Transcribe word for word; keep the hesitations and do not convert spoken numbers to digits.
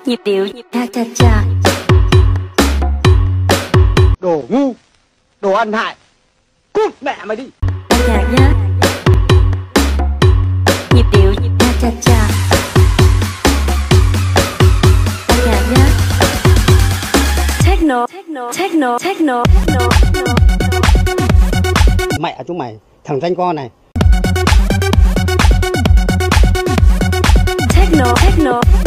nhịp điệu cha cha cha. Đồ ngu, đồ ăn hại, cút mẹ mày đi. Âm nhạc nhá, nhịp điệu cha cha cha. Âm nhạc nhá, techno techno techno techno techno. Mẹ chúng mày, thằng danh con này. Techno techno.